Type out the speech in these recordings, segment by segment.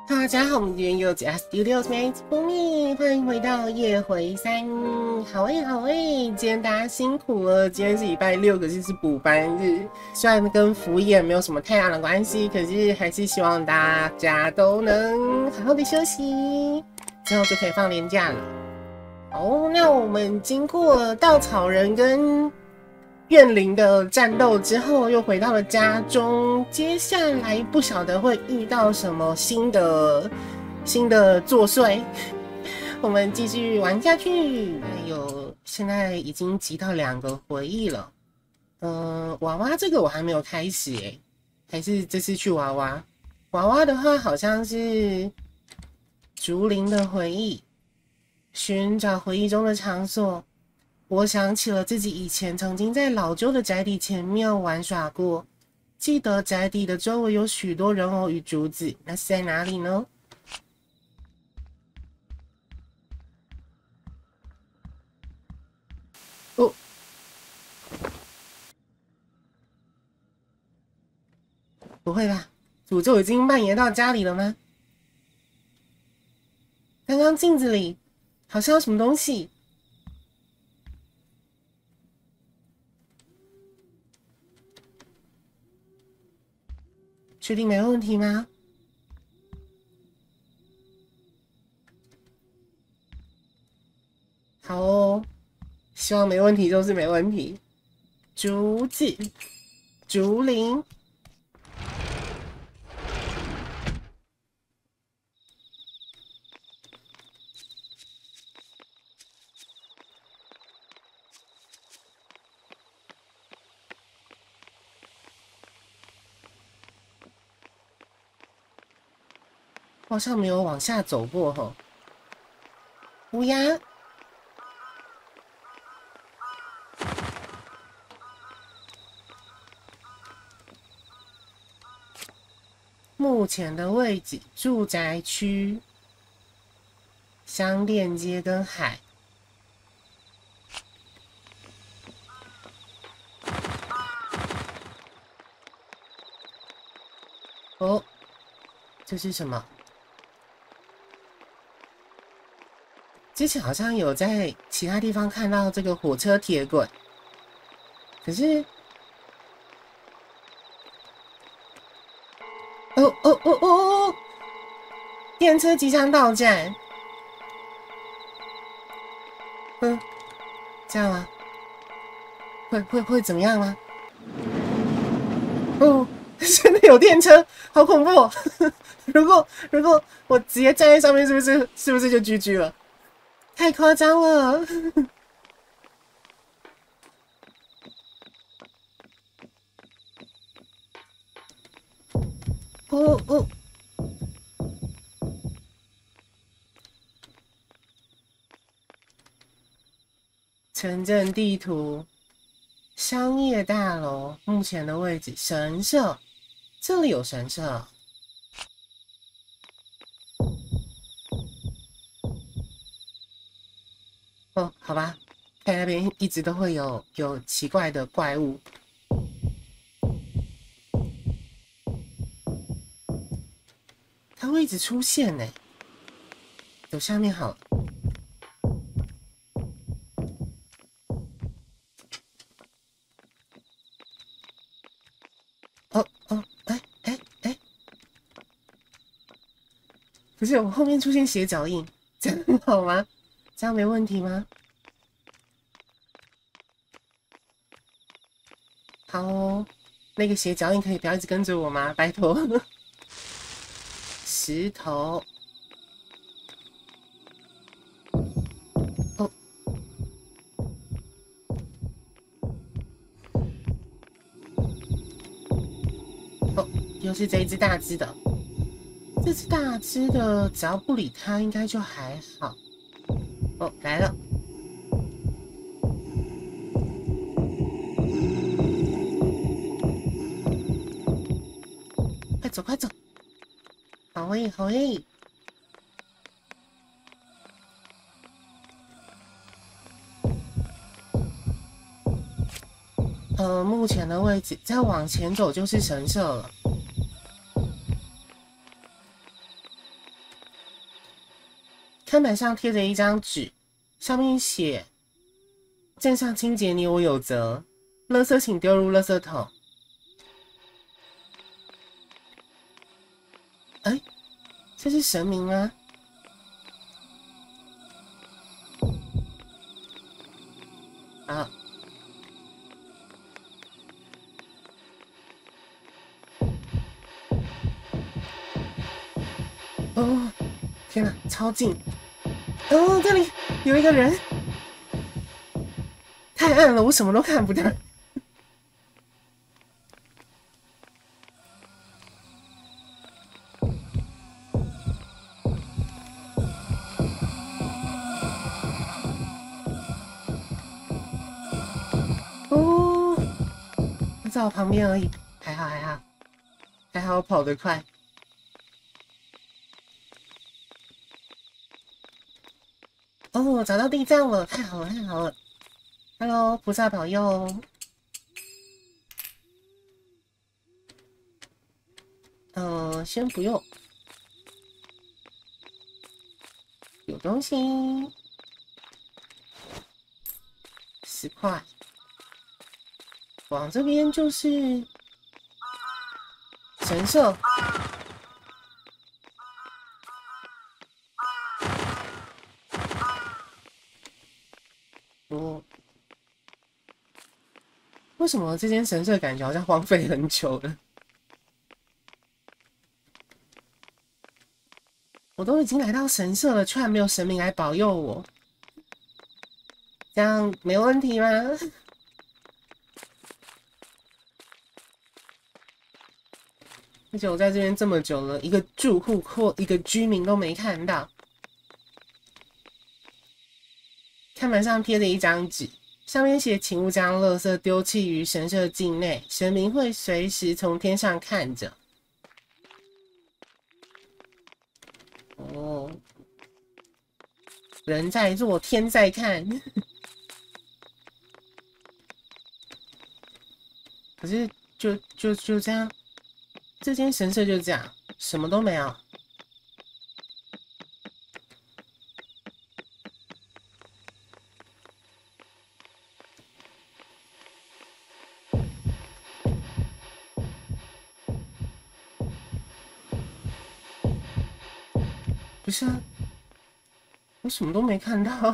大家好，我们今天又加 Studios 妹子封面，欢迎回到夜回三。好诶，好诶，今天大家辛苦了。今天是礼拜六，可是是补班日，虽然跟服役没有什么太大的关系，可是还是希望大家都能好好的休息，之后就可以放年假了。好，那我们经过稻草人跟怨灵的战斗之后，又回到了家中。接下来不晓得会遇到什么新的作祟，我们继续玩下去。现在已经集到2个回忆了。娃娃这个我还没有开始耶，还是这次去娃娃？娃娃的话好像是竹林的回忆，寻找回忆中的场所。我想起了自己以前曾经在老旧的宅邸前面玩耍过，记得宅邸的周围有许多人偶与竹子，那是在哪里呢？哦，不会吧？诅咒已经蔓延到家里了吗？刚刚镜子里好像有什么东西。确定没问题吗？好哦，希望没问题就是没问题。竹子，竹林。好像没有往下走过吼。乌鸦，目前的位置，住宅区，相链接跟海。哦，这是什么？之前好像有在其他地方看到这个火车铁轨，可是，哦，电车即将到站。这样吗？会怎么样吗？哦，真的有电车，好恐怖哦！如果我直接站在上面，是不是就 GG 了？太夸张了！哦，城镇地图，商业大楼，目前的位置，神社，这里有神社。哦，好吧，看那边一直都会有奇怪的怪物。它会一直出现呢。走下面好了。哎，不是我后面出现斜脚印，这样好吗？这样没问题吗？好哦，那个斜脚印可以不要一直跟着我吗？拜托。石头。哦，又是这一只大只的。这只大只的，只要不理它，应该就还好。哦，来了。快走，快走！好诶，好诶。目前的位置，再往前走就是神社了。 看板上贴着一张纸，上面写：镇上清洁你我有责，垃圾请丢入垃圾桶。哎，这是神明吗？啊！哦，天哪，超近！哦，这里有一个人，太暗了，我什么都看不到。哦，在我旁边而已，还好还好，还好我跑得快。哦，找到地藏了，太好了太好了。Hello， 菩萨保佑。先不用，有东西，10块。往这边就是神社。哦，为什么这间神社感觉好像荒废很久了？我都已经来到神社了，居然没有神明来保佑我，这样没问题吗？而且我在这边这么久了，一个住户或一个居民都没看到。看板上贴着一张纸，上面写：请勿将垃圾丢弃于神社境内，神明会随时从天上看着。哦，人在做，天在看。可是就这样，这间神社就这样，什么都没有。不是啊，我什么都没看到。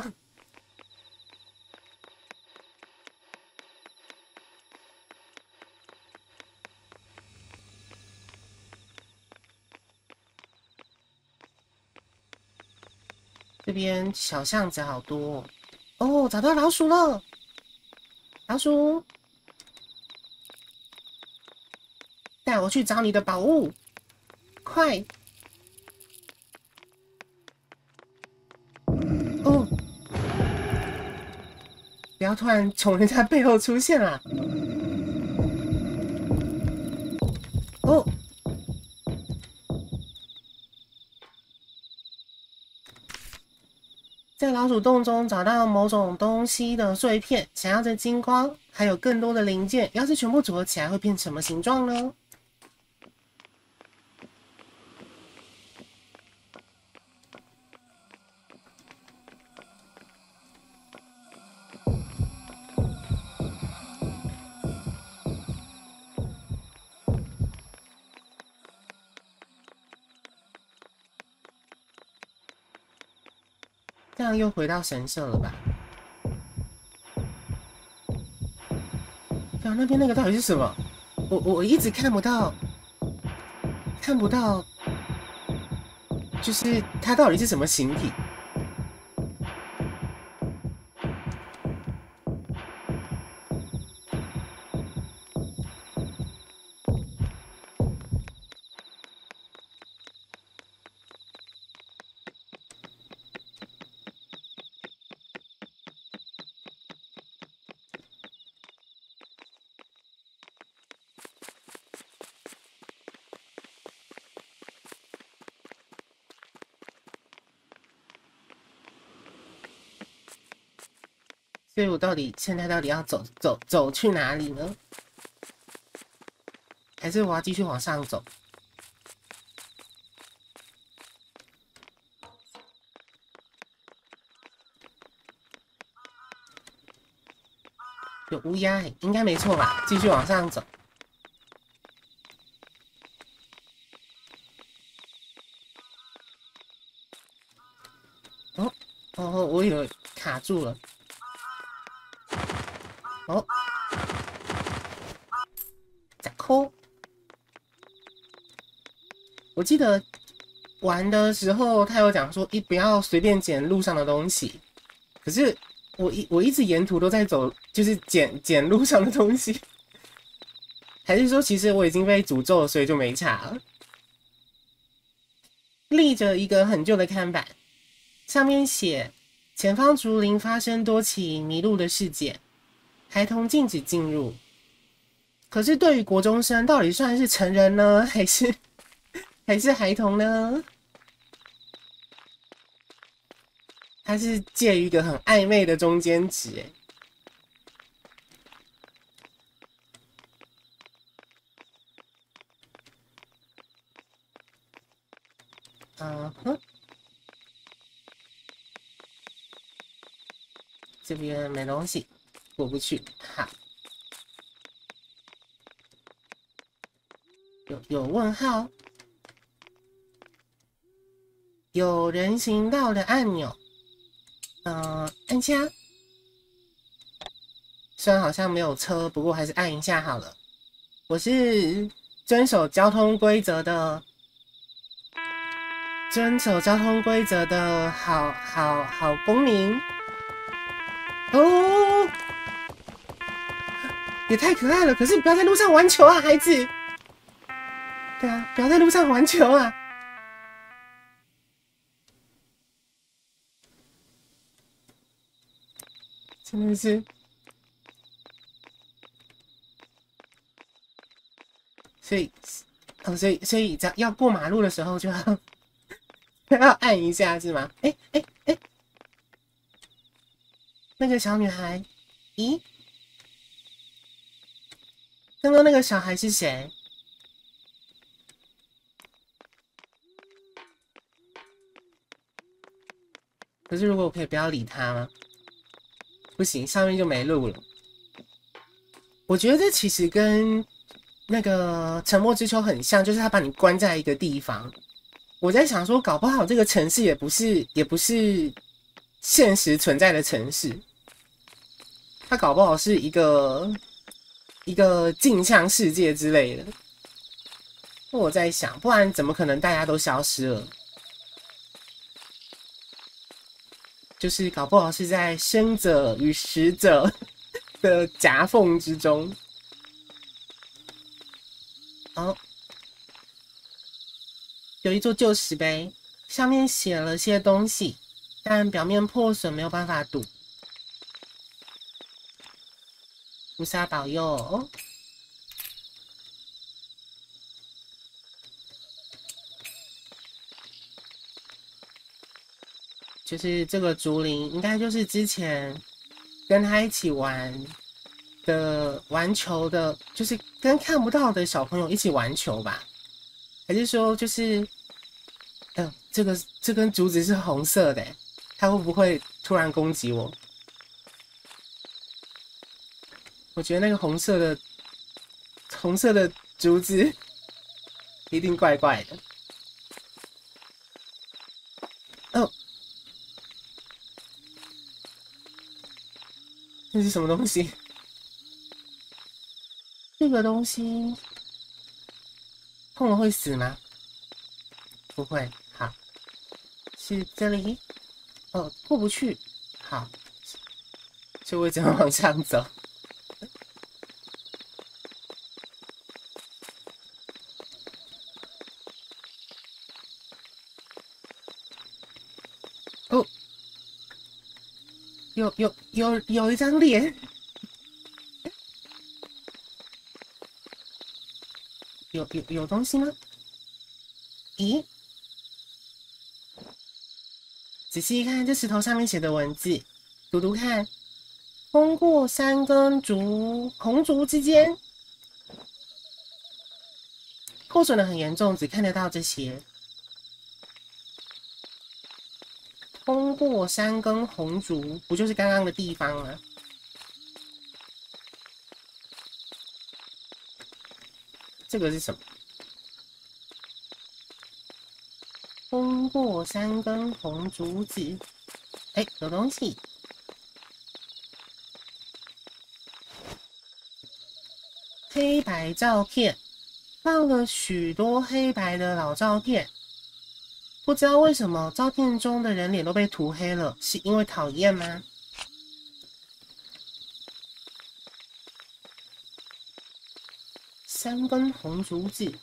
这边小巷子好多哦，找到老鼠了！老鼠，带我去找你的宝物，快！哦，不要突然从人家背后出现啦！哦，在老鼠洞中找到某种东西的碎片，闪耀着金光，还有更多的零件。要是全部组合起来，会变什么形状呢？这样又回到神社了吧？对啊，那边那个到底是什么？我一直看不到，看不到，就是它到底是什么形体？所以我现在到底要走去哪里呢？还是我要继续往上走？ 有乌鸦，应该没错吧？继续往上走。哦哦，我以为卡住了。哦，咋扣？我记得玩的时候，他有讲说，不要随便捡路上的东西。可是我一直沿途都在走，就是捡路上的东西。还是说，其实我已经被诅咒了，所以就没差了。立着一个很旧的看板，上面写：前方竹林发生多起迷路的事件，孩童禁止进入。可是对于国中生，到底算是成人呢，还是孩童呢？它是介于一个很暧昧的中间值，哼，这边没东西，过不去。好，有问号，有人行道的按钮，按下。虽然好像没有车，不过还是按一下好了。我是遵守交通规则的，好公民。哦，也太可爱了！可是不要在路上玩球啊，孩子。对啊，不要在路上玩球啊！真的是，所以，所以只要过马路的时候就要要按一下是吗？哎，那个小女孩，咦，刚刚那个小孩是谁？可是如果我可以不要理他吗？不行，上面就没路了。我觉得这其实跟那个沉默之丘很像，就是他把你关在一个地方。我在想说，搞不好这个城市也不是现实存在的城市，它搞不好是一个镜像世界之类的。我在想，不然怎么可能大家都消失了？就是搞不好是在生者与死者的夹缝之中。哦，有一座旧石碑，上面写了些东西，但表面破损，没有办法读。菩萨保佑！就是这个竹林，应该就是之前跟他一起玩球的，就是跟看不到的小朋友一起玩球吧？还是说就是，这根竹子是红色的，它会不会突然攻击我？我觉得那个红色的竹子一定怪怪的。哦，这是什么东西？这个东西碰了会死吗？不会。好，是这里。哦，过不去。好，所以我只能往上走。哦，有一张脸。有东西吗？咦，仔细一看，这石头上面写的文字，读读看。通过3根红竹之间，破损的很严重，只看得到这些。通过3根红竹，不就是刚刚的地方吗？ 这个是什么？通过3根红竹子。哎，有东西。黑白照片，放了许多黑白的老照片。不知道为什么照片中的人脸都被涂黑了，是因为讨厌吗？3根红竹子，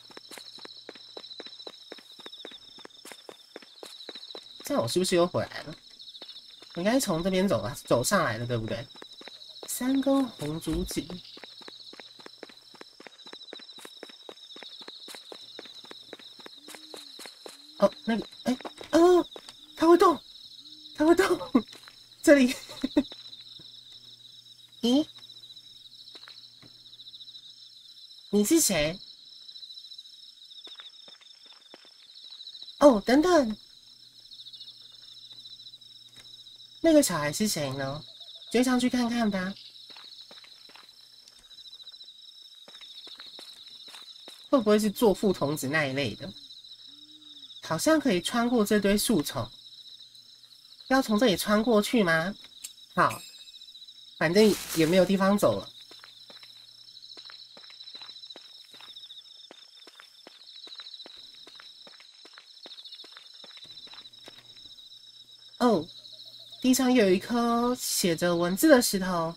这样我是不是又回来了？我应该从这边走上来的，对不对？3根红竹子。哦，那个，哎，哦，它会动，它会动，这里，咦，你是谁？哦，等等，那个小孩是谁呢？追上去看看吧。会不会是作父童子那一类的？好像可以穿过这堆树丛，要从这里穿过去吗？好，反正也没有地方走了。哦，地上又有一颗写着文字的石头，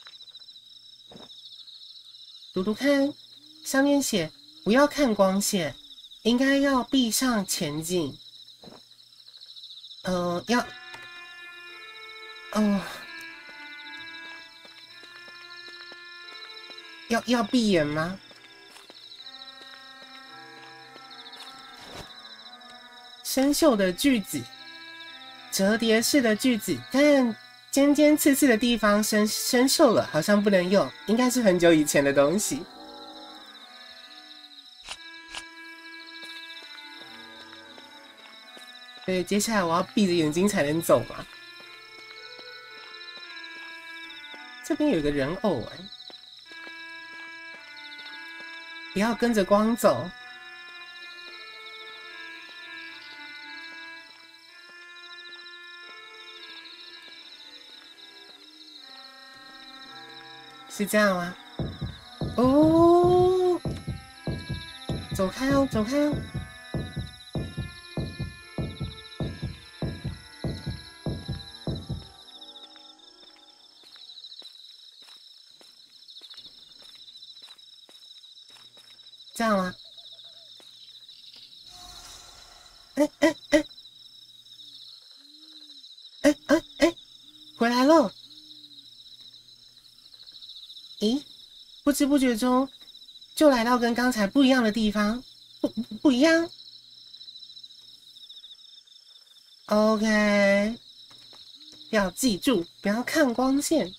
读读看，上面写不要看光线，应该要闭上前进。要，哦，要闭眼吗？生锈的句子，折叠式的句子，但尖尖刺刺的地方生锈了，好像不能用，应该是很久以前的东西。对，接下来我要闭着眼睛才能走嘛。这边有一个人偶哎，不要跟着光走。是这样吗？哦，走开哦，走开哦。这样吗？哎哎哎哎哎哎，回来了！咦，不知不觉中就来到跟刚才不一样的地方，不一样。OK，要记住，不要看光线。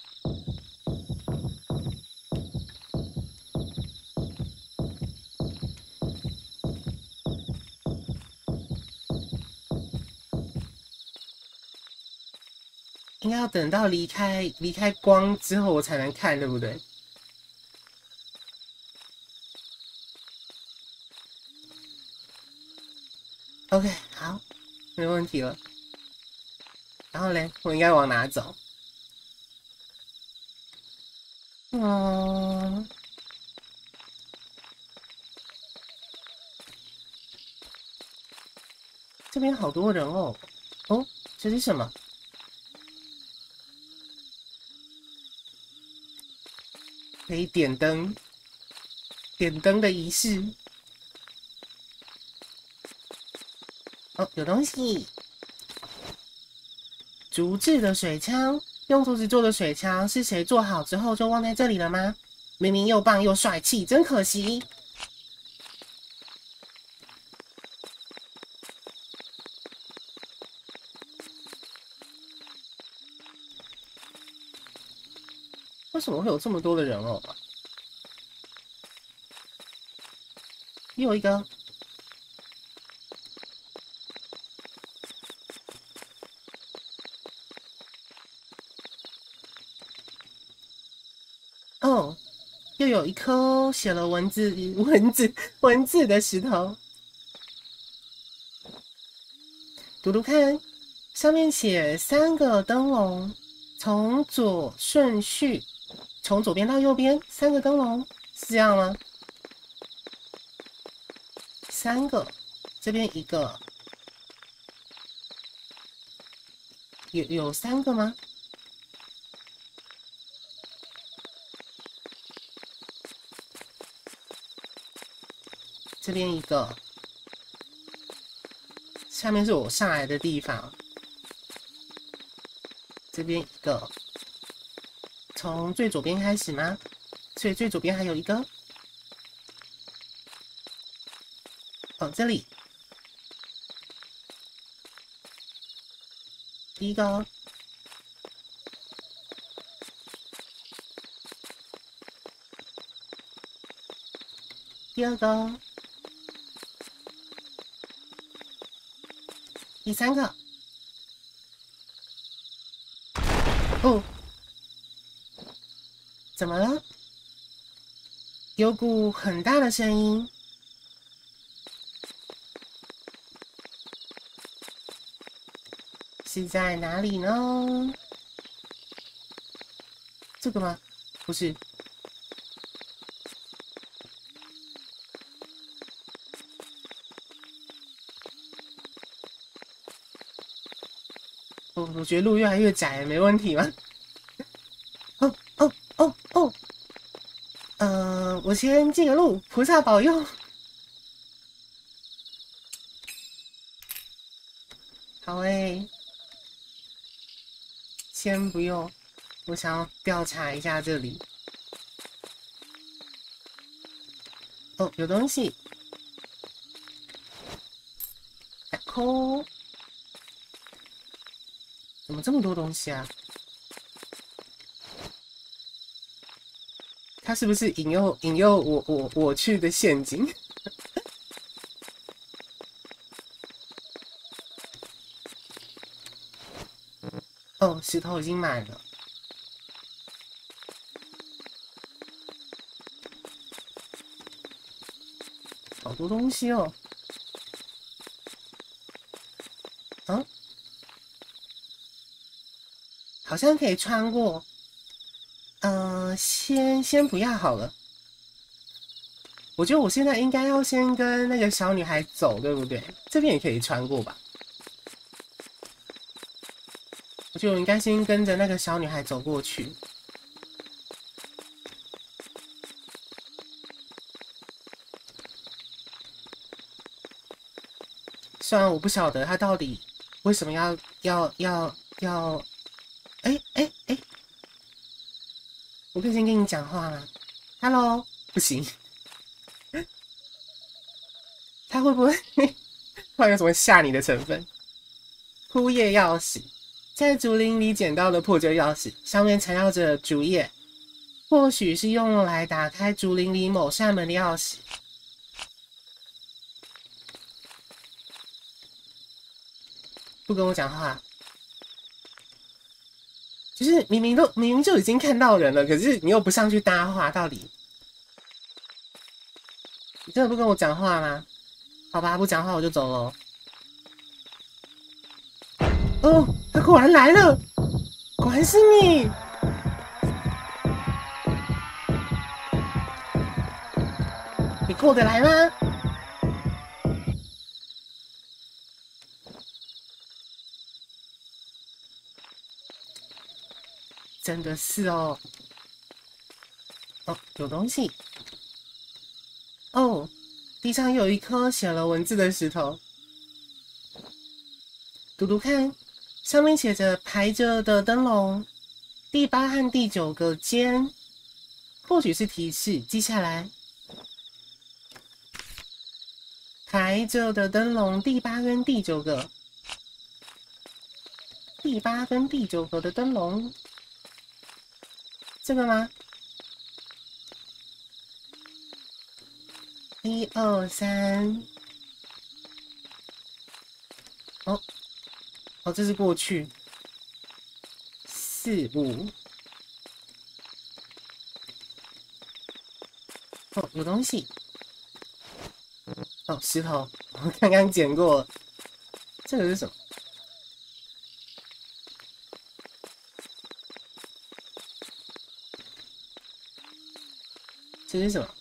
应该要等到离开光之后，我才能看，对不对？OK，好，没问题了。然后嘞，我应该往哪走？嗯，这边好多人哦。哦，这是什么？可以点灯，点灯的仪式。哦，有东西。竹制的水枪，用竹子做的水枪，是谁做好之后就忘在这里了吗？明明又棒又帅气，真可惜。为什么会有这么多的人偶啊？又一个。哦， 又有一颗写了文字的石头，读读看，上面写3个灯笼，从左顺序，从左边到右边3个灯笼，是这样吗？3个，这边1个，有3个吗？这边1个，下面是我上来的地方，这边1个，从最左边开始吗？所以最左边还有1个。哦，这里第1个哦，第2个哦，第3个。哦，怎么了？有股很大的声音。是在哪里呢？这个吗？不是。我觉得路越来越窄，没问题吗？哦哦哦哦，我先借个路，菩萨保佑。好诶，先不用，我想要调查一下这里。哦，有东西。扣，怎么这么多东西啊？他是不是引诱我去的陷阱？哦，石头已经满了，好多东西哦。嗯，好像可以穿过。先不要好了。我觉得我现在应该要先跟那个小女孩走，对不对？这边也可以穿过吧？我觉得我应该先跟着那个小女孩走过去。虽然我不晓得她到底为什么要，哎，我可以先跟你讲话吗 ？Hello， 不行，他会不会突然有什么吓你的成分？枯叶钥匙，在竹林里捡到的破旧钥匙，上面缠绕着竹叶，或许是用来打开竹林里某扇门的钥匙。不跟我讲话，就是明明就已经看到人了，可是你又不上去搭话，到底你真的不跟我讲话吗？好吧，不讲话我就走了。哦，他果然来了，果然是你。你过得来吗？真的是哦。哦，有东西。哦，地上有一颗写了文字的石头，读读看，上面写着排着的灯笼，第8和第9个间，或许是提示，记下来。排着的灯笼，第8跟第9个，第8跟第9个的灯笼，这个吗？1、2、3，哦哦，这是过去。4、5， 哦，有东西。哦，石头，我刚刚捡过。这个是什么？这是什么？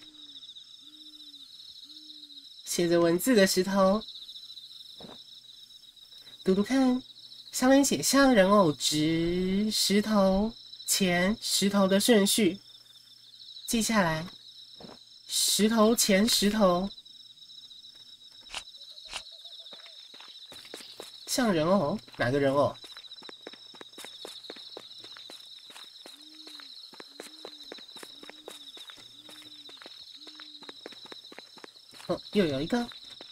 写着文字的石头。读读看，上面写像人偶直石头前石头的顺序，记下来。石头前石头，像人偶，哪个人偶？哦，又有一个。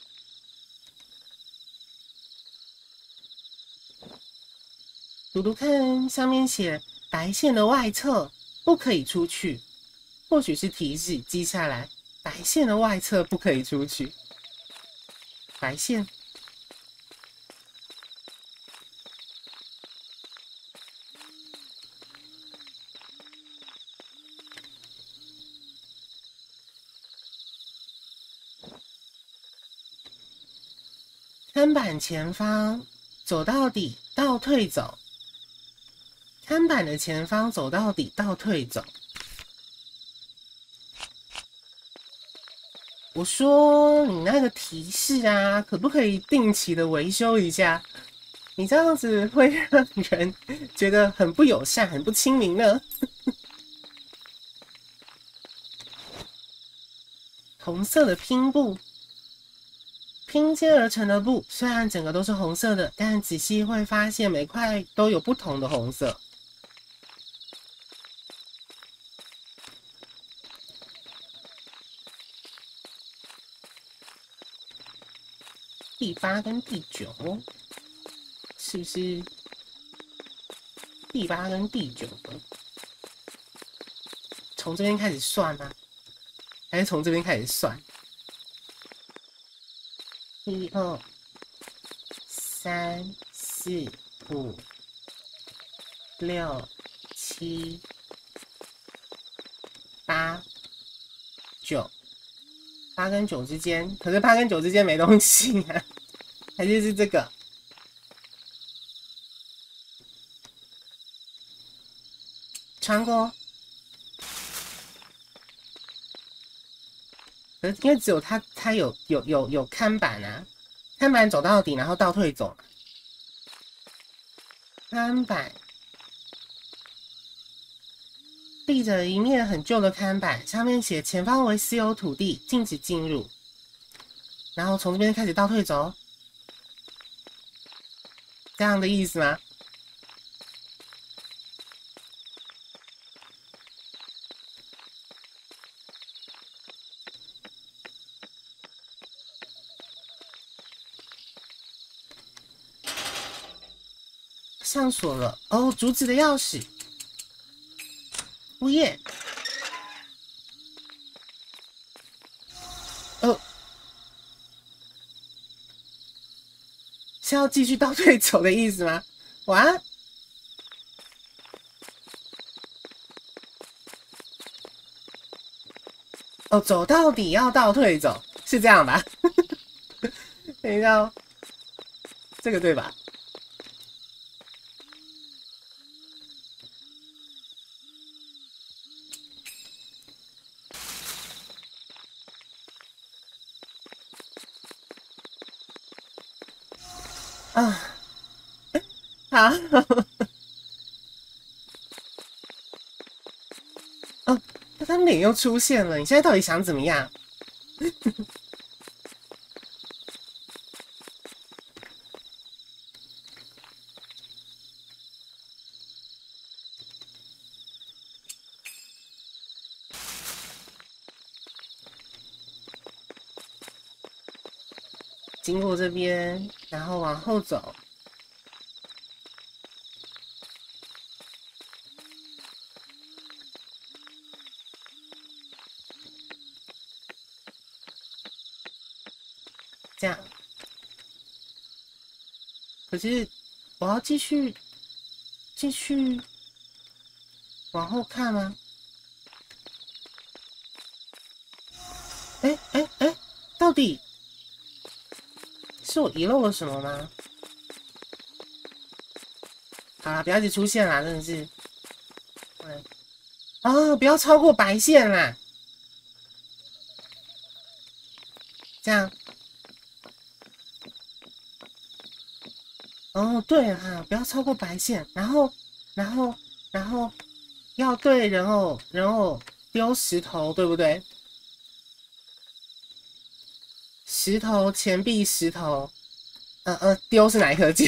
读读看，上面写白线的外侧不可以出去，或许是提示，记下来。白线的外侧不可以出去。白线。看板前方，走到底，倒退走。看板的前方走到底，倒退走。我说你那个提示啊，可不可以定期的维修一下？你这样子会让人觉得很不友善，很不亲民呢。红色的拼布，拼接而成的布，虽然整个都是红色的，但仔细会发现每块都有不同的红色。第8跟第9，是不是第8跟第9呢？从这边开始算吗？还是从这边开始算？1、2、3、4、5、6、7、8、9。8跟9之间，可是8跟9之间没东西啊，还是这个？穿过。可是因为只有它有看板啊，看板走到底，然后倒退走。看板立着一面很旧的看板，上面写前方为私有土地，禁止进入。然后从这边开始倒退走，这样的意思吗？上锁了哦，竹子的钥匙。物业。哦，是要继续倒退走的意思吗？哇！哦，走到底要倒退走，是这样吧？等一下哦，这个对吧？啊，好。哦，他张脸又出现了，你现在到底想怎么样？经过这边，然后往后走。这样。可是我要继续往后看吗？ 哎，到底是我遗漏了什么吗？好啦，不要一直出现啦，真的是。哦，不要超过白线啦，这样。哦，对啊，不要超过白线，然后，然后要对人偶丢石头，对不对？石头、钱币、石头，丢是哪一颗键？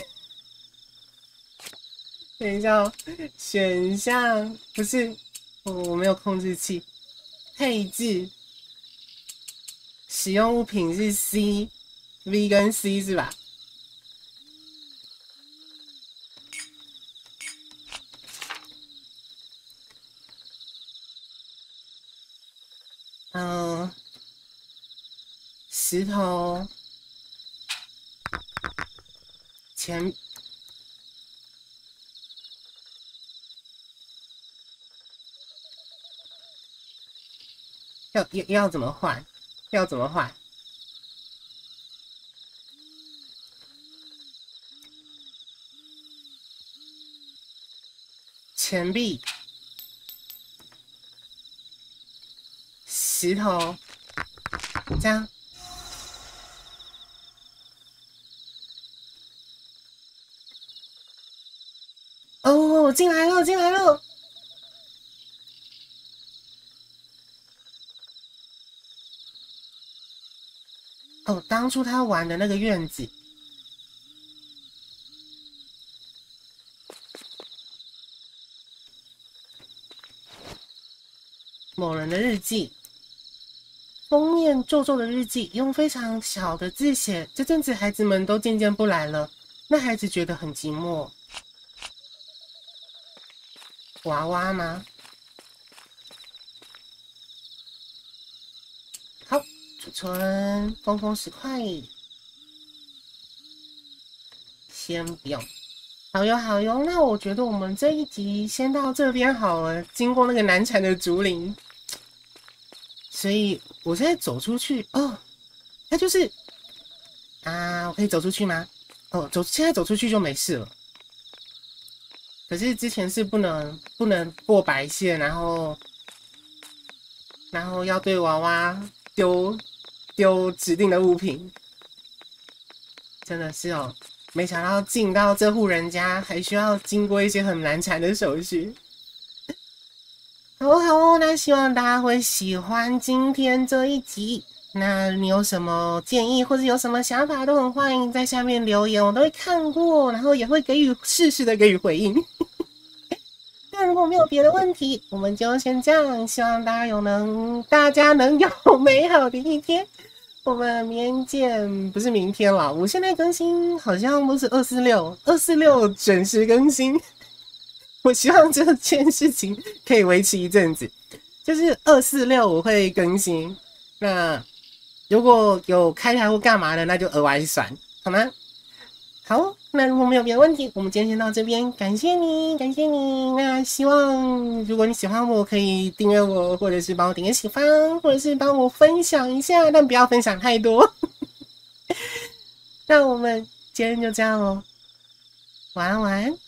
等一下哦，选项不是，我没有控制器。配置，使用物品是 C，V 跟 C 是吧？嗯，石头、钱，要怎么换？要怎么换？钱币、石头，这样。哦，进来了，进来了。哦，当初他玩的那个院子，某人的日记，封面皱皱的日记，用非常小的字写。这阵子孩子们都渐渐不来了，那孩子觉得很寂寞。娃娃吗？好，储存风10块，先不用。好哟好哟，那我觉得我们这一集先到这边好了。经过那个难缠的竹林，所以我现在走出去哦，那就是啊，我可以走出去吗？哦，现在走出去就没事了。可是之前是不能过白线，然后要对娃娃丢指定的物品，真的是哦，没想到进到这户人家还需要经过一些很难缠的手续。好哦好哦，那希望大家会喜欢今天这一集。那你有什么建议或者有什么想法，都很欢迎在下面留言，我都会看过，然后也会适时的给予回应。那如果没有别的问题，我们就先这样。希望大家能有美好的一天。我们明天见，不是明天了。我现在更新好像都是246准时更新。我希望这件事情可以维持一阵子，就是246我会更新。那如果有开台或干嘛的，那就额外算，好吗？好，那如果没有别的问题，我们今天先到这边，感谢你，感谢你。那希望如果你喜欢我，可以订阅我，或者是帮我点个喜欢，或者是帮我分享一下，但不要分享太多。那我们今天就这样咯，晚安，晚安。